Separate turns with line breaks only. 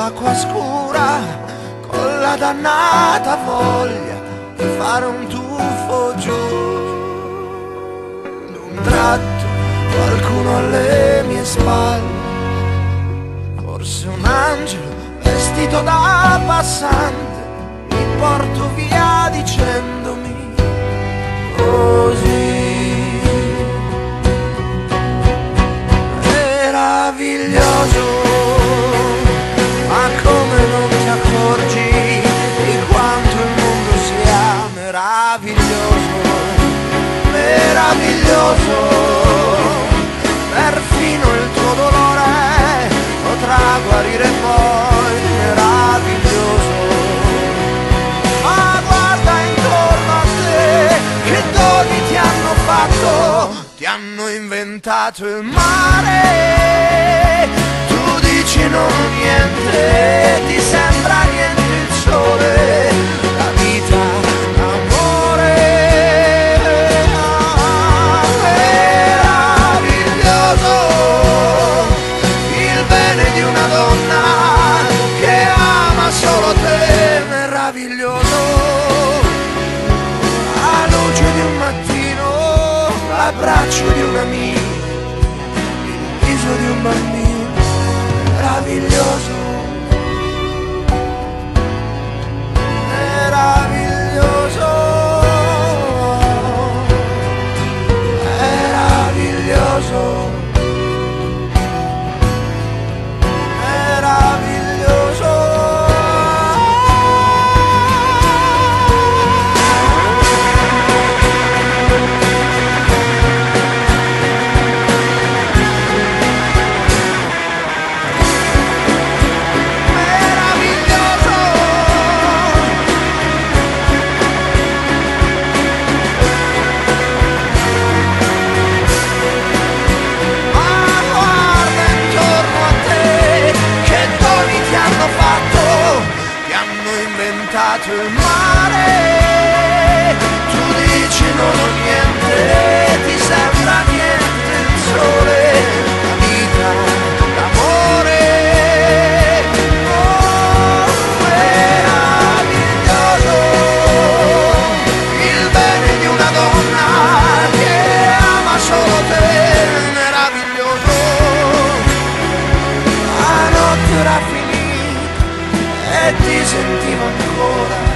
l'acqua scura, con la dannata voglia di fare un tuffo giù. D'un tratto qualcuno alle mie spalle, forse un angelo vestito da passante, mi porto via dicendomi così. Meraviglioso, ma come non ti accorgi di quanto il mondo sia meraviglioso, meraviglioso, perfino il tuo dolore potrà guarire poi, meraviglioso. Ma guarda intorno a te, che doni ti hanno fatto, ti hanno inventato il mare, tu dici non niente, ti sembra niente il sole, la vita, l'amore, meraviglioso, il bene di una donna che ama solo te, meraviglioso, la luce di un mattino, l'abbraccio di un amico, il viso di un bambino, meraviglioso, meraviglioso, meraviglioso, meraviglioso. Il mare, tu dici non ho niente, ti sembra niente il sole, la vita, l'amore, oh, meraviglioso, il bene di una donna che ama solo te, meraviglioso, la notte era finita e ti sentivo ancora